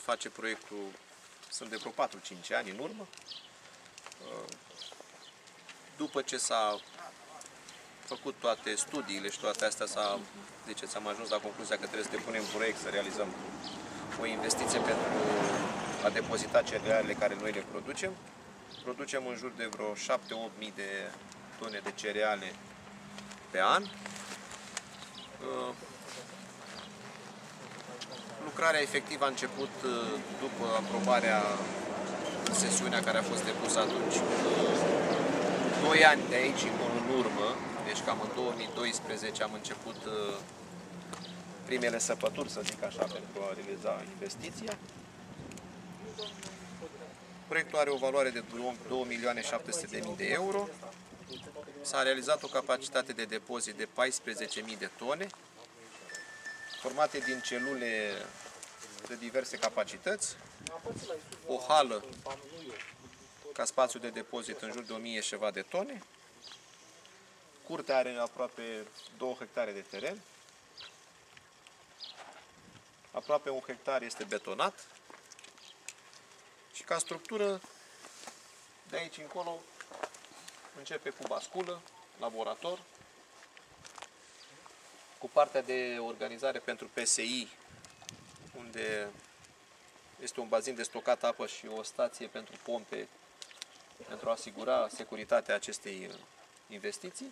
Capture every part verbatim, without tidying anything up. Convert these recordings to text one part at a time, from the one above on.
face proiectul, sunt de vreo patru cinci ani în urmă. După ce s-a făcut toate studiile și toate astea, s-a, ziceți, am ajuns la concluzia că trebuie să depunem proiect, să realizăm o investiție pentru a depozita cerealele care noi le producem. Producem în jur de vreo șapte opt mii de tone de cereale pe an. Lucrarea efectivă a început după aprobarea în sesiunea care a fost depusă atunci, doi ani de aici în urmă, deci cam în două mii doisprezece am început primele săpături, să zic așa, pentru a realiza investiția. Proiectul are o valoare de două milioane șapte sute de mii de euro. S-a realizat o capacitate de depozit de paisprezece mii de tone, formate din celule de diverse capacități, o hală ca spațiu de depozit în jur de o mie și ceva de tone. Curtea are aproape două hectare de teren. Aproape un hectar este betonat. Și ca structură, de aici încolo, începe cu basculă, laborator, cu partea de organizare pentru P S I, unde este un bazin de stocat apă și o stație pentru pompe, pentru a asigura securitatea acestei investiții.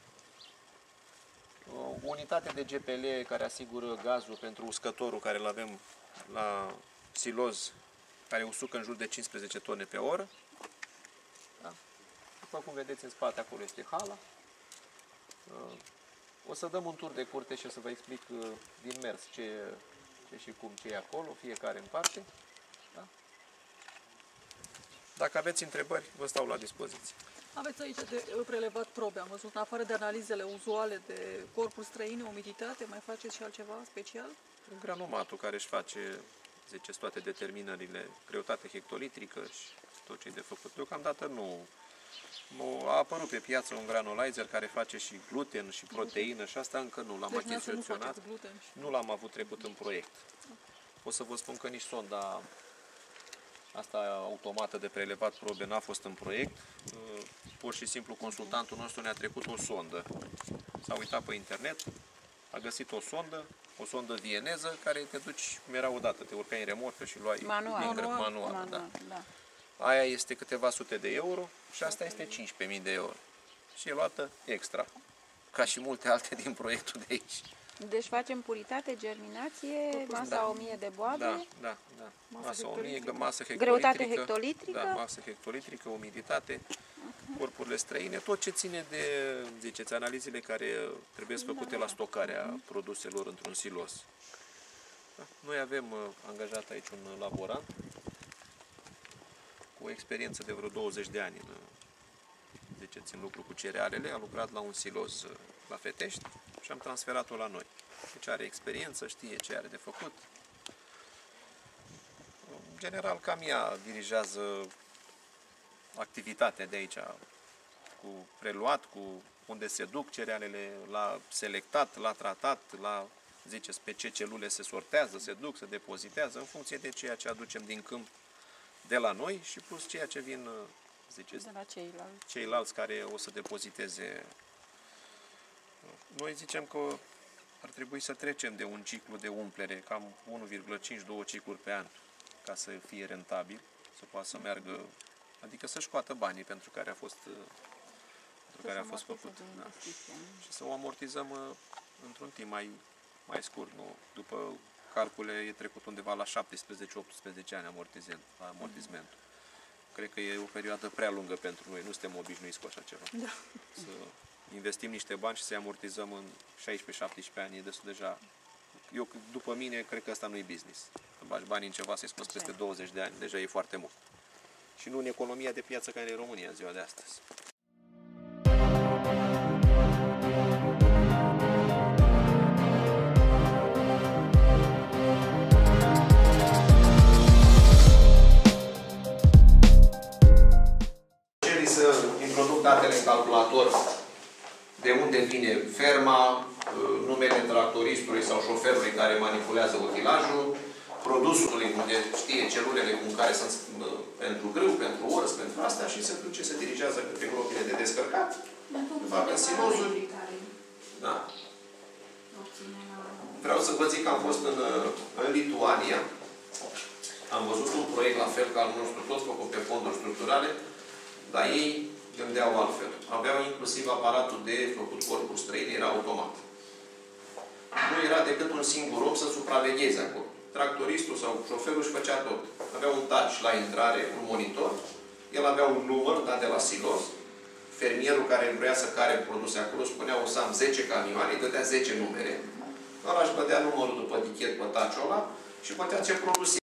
O unitate de G P L care asigură gazul pentru uscătorul care îl avem la siloz, care usucă în jur de cincisprezece tone pe oră. Da? După cum vedeți în spate, acolo este hala. O să dăm un tur de curte și o să vă explic din mers ce, ce și cum, ce e acolo, fiecare în parte. Da? Dacă aveți întrebări, vă stau la dispoziție. Aveți aici de prelevat probe, am văzut, în afară de analizele uzuale de corpuri străine, umiditate, mai faceți și altceva special? Granumatul care își face, ziceți, toate determinările, greutate hectolitrică și tot ce e de făcut. Deocamdată nu. A apărut pe piață un granulizer care face și gluten și proteină și asta încă nu l-am deci achiziționat. Nu l-am avut trecut în proiect. O să vă spun că nici sonda asta automată de prelevat probe n-a fost în proiect. Pur și simplu consultantul nostru ne-a trecut o sondă. S-a uitat pe internet, a găsit o sondă, o sondă vieneză, care te duci mereu odată, te urcai în remorcă și luai manual. din grăb, manual, manual, manual da. da. Aia este câteva sute de euro și asta este cincisprezece mii de euro. Și e luată extra, ca și multe alte din proiectul de aici. Deci facem puritate, germinație, masa da. o mie de boabe, da, da, da. Masa o mie, masă hectolitrică, greutate hectolitrică, da, masă hectolitrică, umiditate, uh-huh. corpurile străine, tot ce ține de, ziceți, analizele care trebuie făcute da, la stocarea uh-huh. produselor într-un silos. Da? Noi avem uh, angajat aici un laborant cu o experiență de vreo douăzeci de ani în, ziceți, în lucru cu cerealele, a lucrat la un silos uh, la Fetești și am transferat-o la noi. Deci are experiență, știe ce are de făcut. În general, cam ea dirigează activitatea de aici, cu preluat, cu unde se duc cerealele, la selectat, la tratat, la, ziceți, pe ce celule se sortează, se duc, se depozitează, în funcție de ceea ce aducem din câmp de la noi și plus ceea ce vin, ziceți, de la ceilalți. ceilalți care o să depoziteze. Noi zicem că ar trebui să trecem de un ciclu de umplere, cam unu virgulă cinci doi cicluri pe an, ca să fie rentabil, să poată să meargă, adică să-și scoată banii pentru care a fost, pentru care a fost făcut. Da. Și să o amortizăm într-un timp mai, mai scurt. Nu? După calcule e trecut undeva la șaptesprezece optsprezece ani amortizent, amortizmentul. Cred că e o perioadă prea lungă pentru noi, nu suntem obișnuiți cu așa ceva. Da. Să investim niște bani și să-i amortizăm în șaisprezece șaptesprezece ani, e destul deja. Eu, după mine, cred că asta nu e business. Să bagi bani în ceva, să-i scoți peste douăzeci de ani, deja e foarte mult. Și nu în economia de piață care e România în ziua de astăzi. Datele în calculator, de unde vine ferma, numele tractoristului sau șoferului care manipulează utilajul, produsului, unde știe celulele cu care sunt pentru grâu, pentru ors, pentru astea și se duce, se dirigează către gropile de descărcat. Fac în silozuri. Da. Vreau să vă zic că am fost în, în Lituania. Am văzut un proiect la fel ca al nostru, tot făcut pe fonduri structurale, dar ei gândeau altfel. Aveau inclusiv aparatul de făcut corpul străin, era automat. Nu era decât un singur om să supravegheze acolo. Tractoristul sau șoferul își făcea tot. Avea un touch la intrare, un monitor, el avea un număr dat de la silos, fermierul care vrea să care produse acolo spunea o să am zece camioane, îi dădea zece numere. Ăla își bădea numărul după tichet pe touch-ul ăla și bătea ce produse.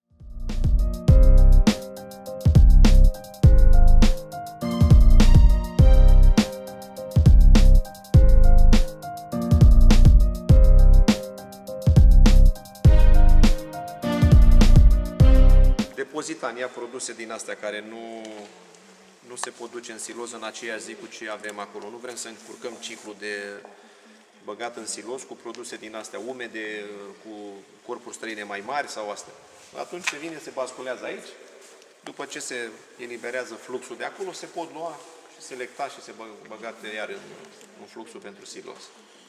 Depozitania, produse din astea care nu, nu se pot duce în siloz în aceeași zi cu ce avem acolo. Nu vrem să încurcăm ciclul de băgat în siloz cu produse din astea umede, cu corpuri străine mai mari sau astea. Atunci se vine, se basculează aici, după ce se eliberează fluxul de acolo, se pot lua și selecta și se băgate iar în, în fluxul pentru siloz.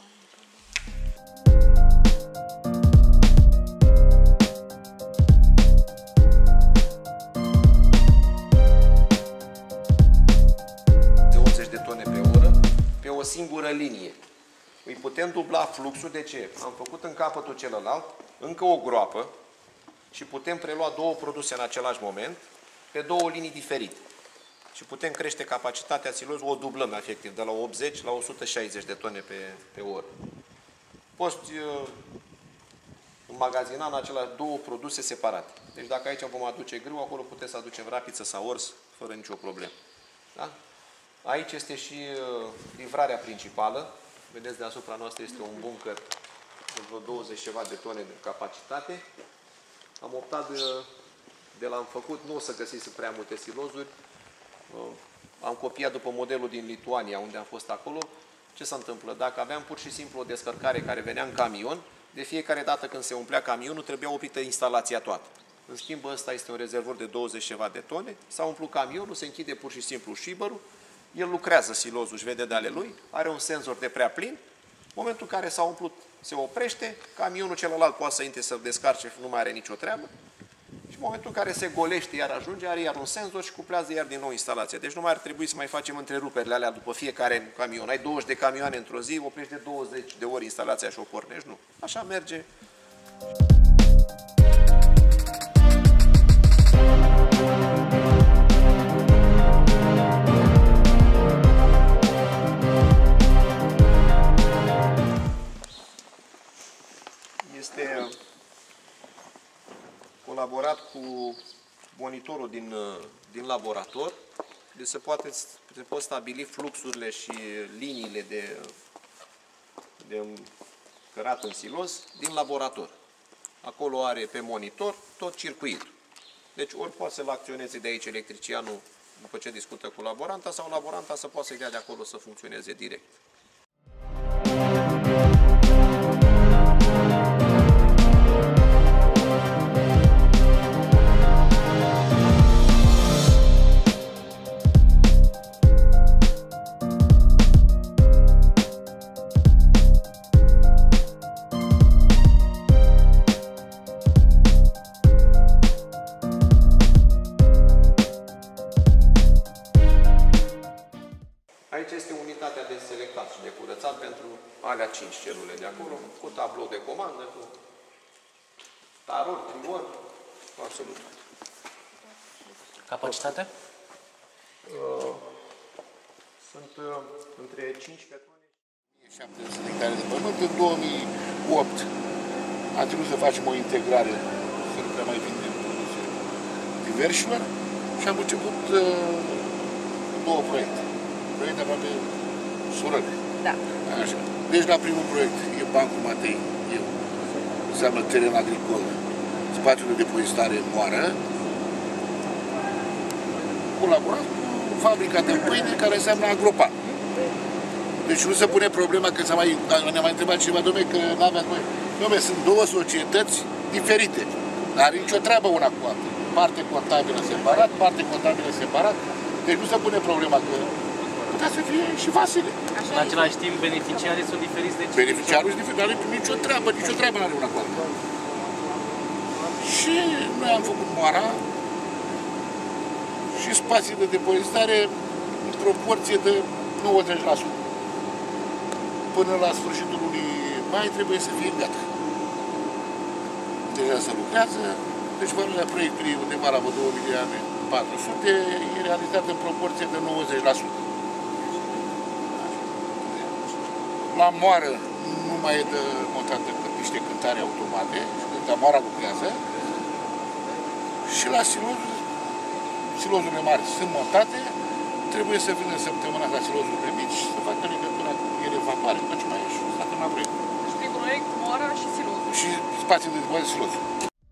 O singură linie. Îi putem dubla fluxul. De ce? Am făcut în capătul celălalt încă o groapă și putem prelua două produse în același moment pe două linii diferite. Și putem crește capacitatea silozului, o dublăm efectiv, de la optzeci la o sută șaizeci de tone pe, pe oră. Poți uh, înmagazina în aceleași două produse separate. Deci dacă aici vom aduce grâu, acolo puteți să aducem rapiță sau ors fără nicio problemă. Da? Aici este și livrarea principală. Vedeți, deasupra noastră este un bunker de vreo douăzeci ceva de tone de capacitate. Am optat de, de la am făcut, nu o să găsiți prea multe silozuri. Am copiat după modelul din Lituania, unde am fost acolo. Ce se întâmplă? Dacă aveam pur și simplu o descărcare care venea în camion, de fiecare dată când se umplea camionul, trebuia oprită instalația toată. În schimb, ăsta este un rezervor de douăzeci ceva de tone. S-a umplut camionul, se închide pur și simplu șibărul. El lucrează silozul, își vede de ale lui, are un senzor de prea plin. În momentul în care s-a umplut, se oprește, camionul celălalt poate să intre să descarce, nu mai are nicio treabă. Și în momentul în care se golește, iar ajunge, are iar un senzor și cuplează iar din nou instalația. Deci nu mai ar trebui să mai facem întreruperile alea după fiecare camion. Ai douăzeci de camioane într-o zi, oprești de douăzeci de ori instalația și o pornești. Nu. Așa merge. Este colaborat cu monitorul din, din laborator, deci se, poate, se pot stabili fluxurile și liniile de, de cărat în siloz din laborator. Acolo are pe monitor tot circuitul. Deci ori poate să-l acționeze de aici electricianul după ce discută cu laboranta, sau laboranta să poată să-i dea de acolo să funcționeze direct. Aici este unitatea de selectat și de curățat pentru alea cinci celule de acolo, cu tablou de comandă, cu taror, trior, absolut. Capacitatea? Uh, sunt uh, între cinci pe tone. șaptezeci de hectare de pământ. În două mii opt a trebuit să facem o integrare, să nu prea mai vindem produse diversilor și am început uh, două proiecte. Proiecte aproape surări. Da. Așa. Deci la primul proiect e Bancul Matei, eu, înseamnă teren agricol, spațiul de depozitare moară, colaborat cu fabrica de pâine care înseamnă Agropan. Deci nu se pune problema că s-a mai, ne-a mai întrebat cineva, dom'le, că n-avea noi. Dom'le, sunt două societăți diferite. N-are nicio treabă una cu alta. Parte contabilă separat, parte contabilă separat. Deci nu se pune problema că putea să fie și Vasile. În același timp, beneficiarii sunt diferiți de ce? Beneficiarul este diferit, nu are nicio treabă, nicio treabă n-are una cu alta. Și noi am făcut moara și spații de depozitare în proporție de nouăzeci la sută. Până la sfârșitul lunii mai trebuie să fie gata. Deja se lucrează, deci valoarea proiectului undeva la două milioane patru sute e realizată în proporție de nouăzeci la sută. La moară nu mai e de montat decât niște cântare automate, dar moara lucrează. Și la siloz, silozurile mari sunt montate, trebuie să vină săptămâna la silozurile mici să facă legătura cu ele vapare, după ce mai e și s-a terminat proiectul. Deci prin proiect, moara și silozul. Și spațiul de depozit silozul.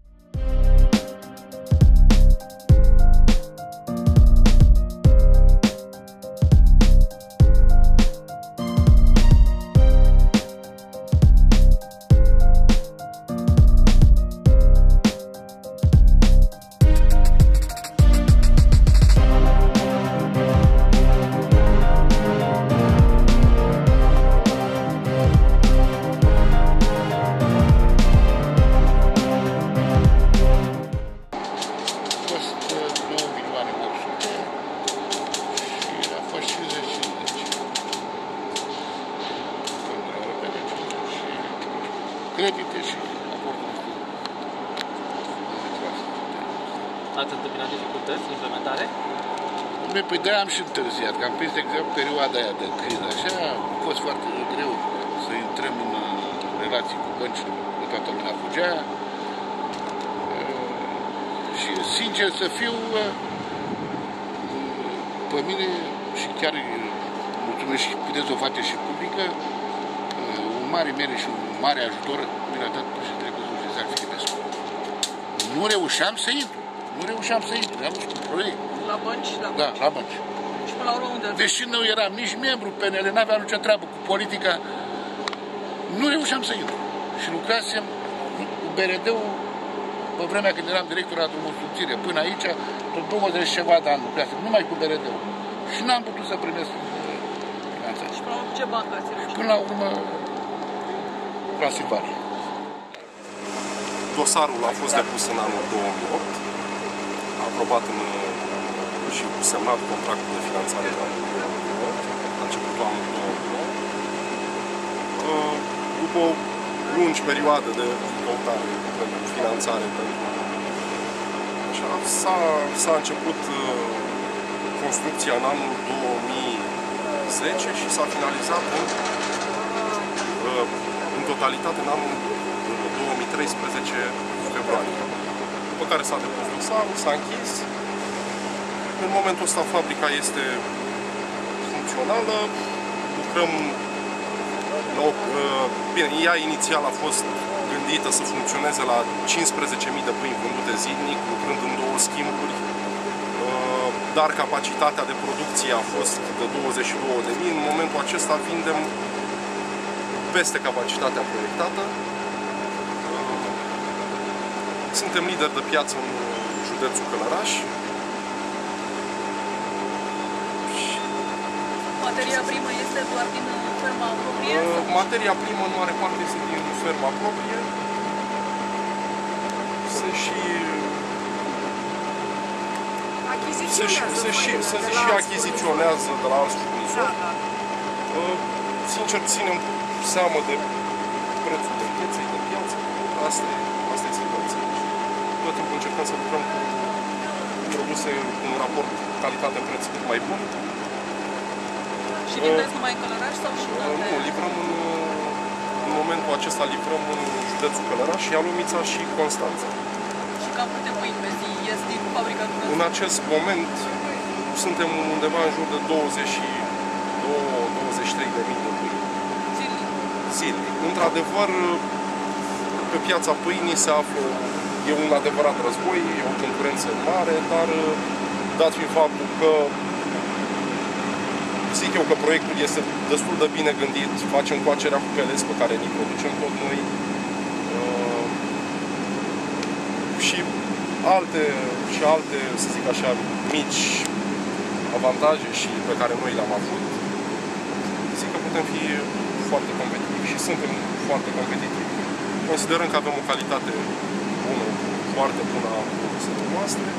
Credite și aportul. Ați întâmpinat dificultăți în implementare? Noi, păi de-aia am și întârziat, că am prins de că perioada aia de criză, așa, a fost foarte greu să intrăm în relații cu bănci, că toată lumea fugea. Și, sincer să fiu, pe mine, și chiar mulțumesc și puteți să o faceți și publică, un mare mere și un mare ajutor mi l-a dat președintele Căzul Cezar Filipescu. Nu reușeam să intru, nu reușeam să intru, am un proiect. La bănci, la bănci. Da, la bănci. Și până la urmă unde? Deși nu eram nici membru P N L, n-aveam nicio treabă cu politica, nu reușeam să intru. Și lucrasem cu B R D-ul pe vremea când eram director la drumul subțire. Până aici, tot douăzeci ceva de ani lucrasem, numai cu B R D-ul. Și n-am putut să primesc finanțare. Și până la urmă ce bancă ați reușit? Până la urmă, Transilvania. Dosarul a fost depus în anul două mii opt, aprobat în, și semnat contractul de finanțare de anul două mii opt, la începutul anului două mii opt. După o lungi perioadă de căutare pentru finanțare, s-a început construcția în anul două mii zece și s-a finalizat în, în totalitate în anul două mii treisprezece februarie. După care s-a depus dosarul, s-a închis. În momentul ăsta fabrica este funcțională, lucrăm la o, bine, ea inițial a fost gândită să funcționeze la cincisprezece mii de pâini vândute zilnic, lucrând în două schimburi, dar capacitatea de producție a fost de douăzeci și două de mii. În momentul acesta vindem peste capacitatea proiectată. Suntem lideri de piață în județul Călăraș. Materia primă este doar din ferma proprie? Materia primă în mare parte este din ferma proprie. Se și se și, se și, se și achiziționează de la alți furnizori. Da, da. Sincer, ținem seamă de prețul de pieței, de piață. Asta e, asta e situația. Tot timpul încercăm să lucrăm cu produse cu un raport calitate-preț cât mai bun. Și livrezi numai în Călăraș sau și în alte? Nu, livrăm în, în momentul acesta livrăm în județul Călăraș, Ialomița și Constanța. Și cam câte pâini pe zi ies din fabrica dumneavoastră? În acest moment suntem undeva în jur de douăzeci și două douăzeci și trei de mii de pâini. Zilnic? Zilnic. Într-adevăr, pe piața pâinii se află, e un adevărat război, e o concurență mare, dar dat fiind faptul că zic eu că proiectul este destul de bine gândit, facem coacerea cu pelezi pe care ni producem tot noi. și alte, și alte, să zic așa, mici avantaje și pe care noi le-am avut, zic că putem fi foarte competitivi și suntem foarte competitivi. Considerăm că avem o calitate bună, foarte bună a produselor noastre.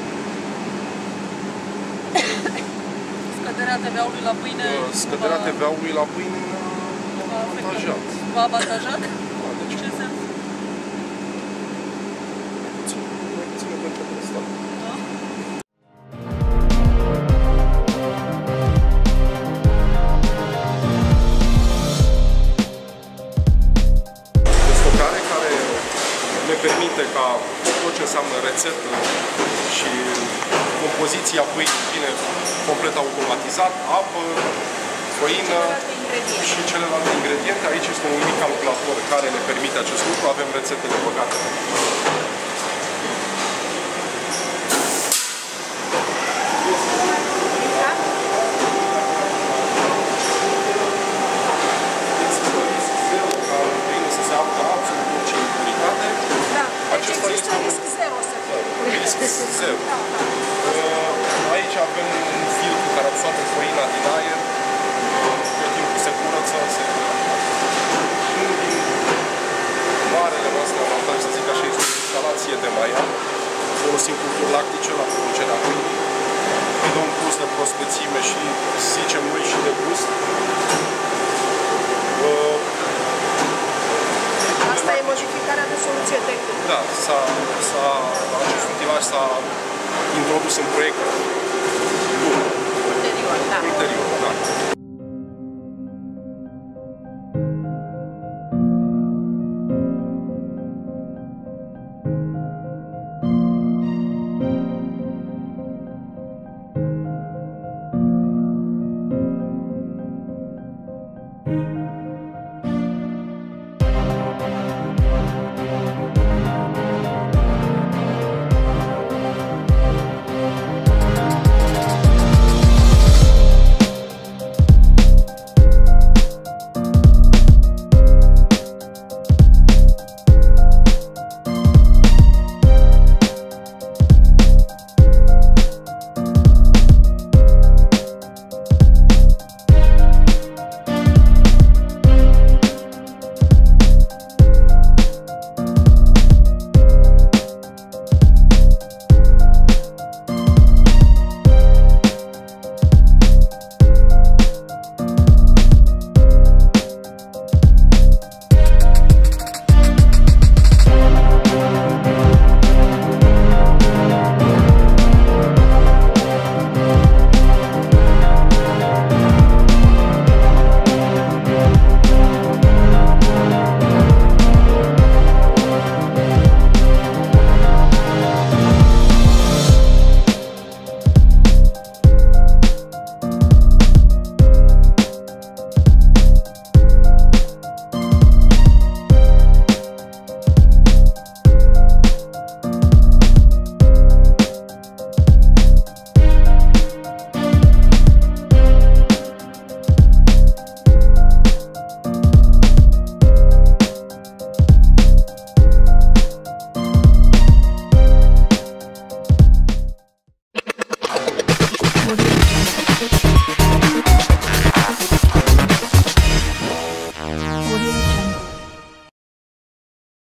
Scăderea T V-ului la pâine... Scăderea T V-ului la pâine v-a avantajat. V-a avantajat? Da, de ce? Ce sens? Mai puțin pentru asta. Da? Stocare care ne permite ca tot ce înseamnă rețetă și compoziția pâinii bine complet automatizat, apă, făină și celelalte ingrediente. Aici este un mic calculator care ne permite acest lucru. Avem rețetele băgate. Zero. Aici avem un filtru care absorbe făina din aer, tot timpul se curăță, se... Unul din marele noastre avantaj, să zic așa, este o instalație de maia. Folosim culturi lactice la producerea pâinii. Îi dă un plus de prospețime și, zicem noi, și de gust. Asta e modificarea de soluție tehnică. Da, s-a, s-a, acest utilaj s-a introdus în proiect ulterior, da. ulterior, da.